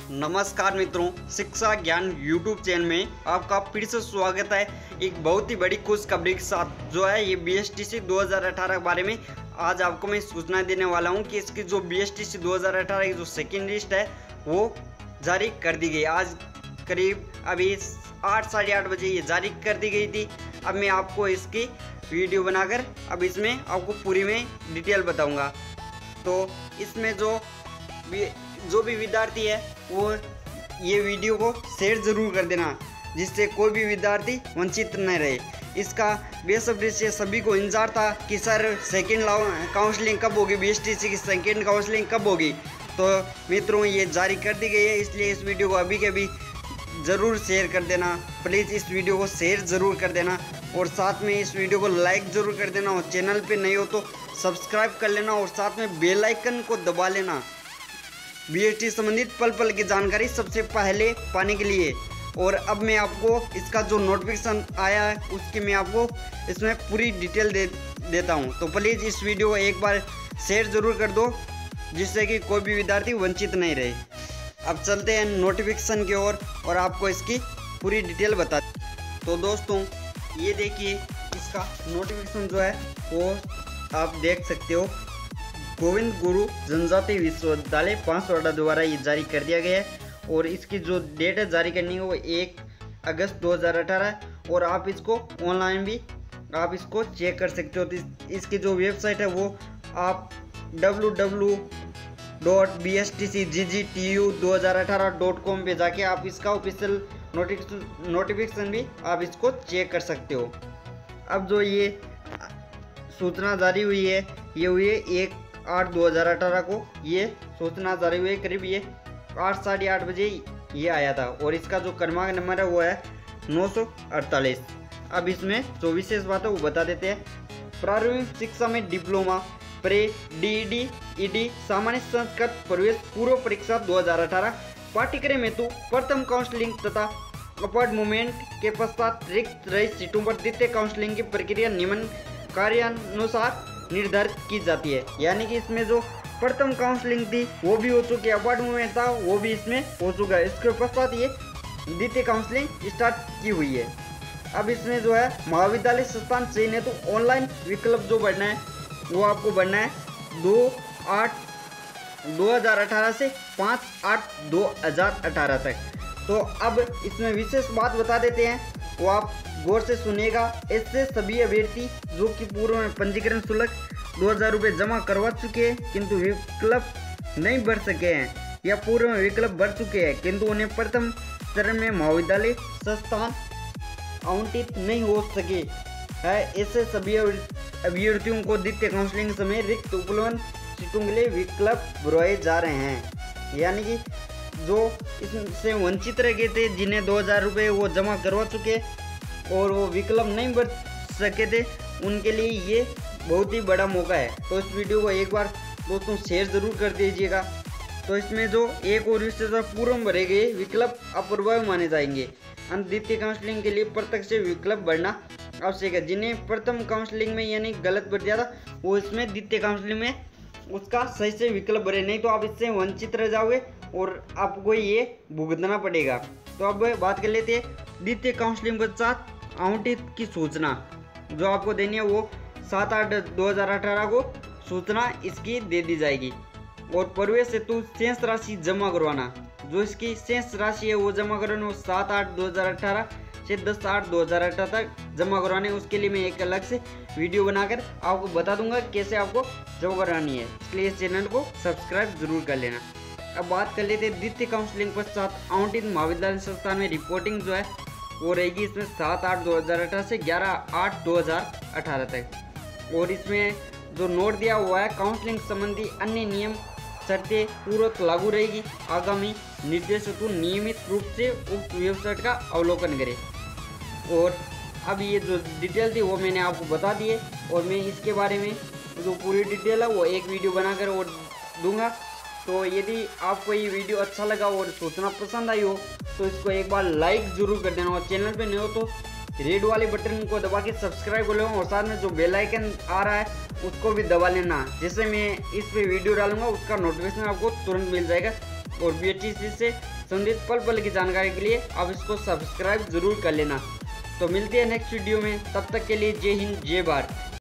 नमस्कार मित्रों, शिक्षा ज्ञान यूट्यूब चैनल में आपका फिर से स्वागत है। एक बहुत ही बड़ी खुशखबरी के साथ जो है ये BSTC 2018 के बारे में आज आपको मैं सूचना देने वाला हूं कि इसकी जो BSTC 2018 की जो सेकेंड लिस्ट है वो जारी कर दी गई। आज करीब अभी 8 साढ़े 8 बजे ये जारी कर दी गई थी। अब मैं आपको इसकी वीडियो बनाकर अब इसमें आपको पूरी में डिटेल बताऊँगा। तो इसमें जो भी विद्यार्थी है वो ये वीडियो को शेयर ज़रूर कर देना, जिससे कोई भी विद्यार्थी वंचित न रहे। इसका बेसब्री से सभी को इंतजार था कि सर सेकेंड काउंसलिंग कब होगी, BSTC की सेकेंड काउंसलिंग कब होगी। तो मित्रों ये जारी कर दी गई है, इसलिए इस वीडियो को अभी के अभी ज़रूर शेयर कर देना। प्लीज़ इस वीडियो को शेयर ज़रूर कर देना और साथ में इस वीडियो को लाइक ज़रूर कर देना और चैनल पे नहीं हो तो सब्सक्राइब कर लेना और साथ में बेल आइकन को दबा लेना BSTC संबंधित पल पल की जानकारी सबसे पहले पाने के लिए। और अब मैं आपको इसका जो नोटिफिकेशन आया है उसकी मैं आपको इसमें पूरी डिटेल देता हूं। तो प्लीज़ इस वीडियो को एक बार शेयर ज़रूर कर दो, जिससे कि कोई भी विद्यार्थी वंचित नहीं रहे। अब चलते हैं नोटिफिकेशन की ओर और आपको इसकी पूरी डिटेल बता। तो दोस्तों ये देखिए, इसका नोटिफिकेशन जो है वो आप देख सकते हो। गोविंद गुरु जनजाति विश्वविद्यालय बांसवाड़ा द्वारा ये जारी कर दिया गया है और इसकी जो डेट है जारी करने की वो 1 अगस्त 2018 है। और आप इसको ऑनलाइन भी आप इसको चेक कर सकते हो। तो इसकी जो वेबसाइट है वो आप www.bstcggtu2018.com पे जाके आप इसका ऑफिशियल नोटिफिकेशन भी आप इसको चेक कर सकते हो। अब जो ये सूचना जारी हुई है ये हुई है 1/8/2018 को ये सूचना जारी हुई है। करीब ये 8 साढ़े 8 बजे ये आया था और इसका जो क्रमांक नंबर है वो है 948। अब इसमें जो विशेष बात है वो बता देते हैं। प्रारंभिक शिक्षा में डिप्लोमा, प्रे, DED, ED, सामान्य संस्कृत प्रवेश पूर्व परीक्षा 2018 पाठ्यक्रम हेतु प्रथम काउंसलिंग तथा अपॉइंटमेंट के पश्चात रिक्त रही सीटों पर द्वितीय काउंसलिंग की प्रक्रिया निम्न कार्यानुसार निर्धारित की जाती है। यानी कि इसमें जो प्रथम काउंसलिंग थी वो भी हो चुकी है, अपॉइंटमेंट था वो भी इसमें हो चुका है। इसके पश्चात ये द्वितीय काउंसलिंग स्टार्ट की हुई है। अब इसमें जो है महाविद्यालय संस्थान चयन है तो ऑनलाइन विकल्प जो बढ़ना है वो आपको बढ़ना है 2/8/2018 से 5/8/2018 तक। तो अब इसमें विशेष बात बता देते हैं, वो आप गौर से सुनिएगा। इससे सभी अभ्यर्थी जो कि पूर्व में पंजीकरण शुल्क 2000 रुपये जमा करवा चुके हैं किंतु विकल्प नहीं भर सके हैं या पूर्व में विकल्प भर चुके हैं किंतु उन्हें प्रथम चरण में महाविद्यालय संस्थान आवंटित नहीं हो सके है, ऐसे सभी अभ्यर्थियों को द्वितीय काउंसलिंग समय रिक्त उपलब्ध सीटों के लिए विकल्प भरवाए जा रहे हैं। यानी कि जो इससे वंचित रह गए थे, जिन्हें 2000 रुपये वो जमा करवा चुके और वो विकल्प नहीं भर सके थे, उनके लिए ये बहुत ही बड़ा मौका है। तो इस वीडियो को एक बार दोस्तों शेयर ज़रूर कर दीजिएगा। तो इसमें जो एक और विशेष पूर्व में भरे गए विकल्प अप्रभावी माने जाएंगे। द्वितीय काउंसलिंग के लिए प्रत्यक्ष विकल्प भरना आवश्यक है। जिन्हें प्रथम काउंसलिंग में यानी गलत भर दिया था वो इसमें द्वितीय काउंसलिंग में उसका सही से विकल्प भरे, नहीं तो आप इससे वंचित रह जाओगे और आपको ये भुगतना पड़ेगा। तो अब बात कर लेते हैं द्वितीय काउंसलिंग के साथ आवंटित की सूचना जो आपको देनी है वो 7/8/2018 को सूचना इसकी दे दी जाएगी। और प्रवेश हेतु शेष राशि जमा करवाना, जो इसकी शेष राशि है वो जमा करवाना 7/8/2018 से 10/8/2018 तक जमा करवाने। उसके लिए मैं एक अलग से वीडियो बनाकर आपको बता दूंगा कैसे आपको जमा करवानी है, इसलिए इस चैनल को सब्सक्राइब जरूर कर लेना। अब बात कर लेते हैं द्वितीय काउंसलिंग पश्चात आवंटित महाविद्यालय संस्थान में रिपोर्टिंग जो है वो रहेगी इसमें 7/8/2018 से 11/8/2018 तक। और इसमें जो नोट दिया हुआ है काउंसलिंग संबंधी अन्य नियम शर्तें पूर्वक लागू रहेगी। आगामी निर्देश हेतु नियमित रूप से उक्त वेबसाइट का अवलोकन करें। और अब ये जो डिटेल थी वो मैंने आपको बता दी है और मैं इसके बारे में जो पूरी डिटेल है वो एक वीडियो बनाकर और दूंगा। तो यदि आपको ये वीडियो अच्छा लगा और सूचना पसंद आई हो तो इसको एक बार लाइक ज़रूर कर देना और चैनल पे नहीं हो तो रेड वाले बटन को दबा के सब्सक्राइब कर लो और साथ में जो बेल आइकन आ रहा है उसको भी दबा लेना, जिससे मैं इस पे वीडियो डालूंगा उसका नोटिफिकेशन आपको तुरंत मिल जाएगा। और BTET से संबंधित पल पल की जानकारी के लिए आप इसको सब्सक्राइब जरूर कर लेना। तो मिलते हैं नेक्स्ट वीडियो में, तब तक के लिए जय हिंद जय भारत।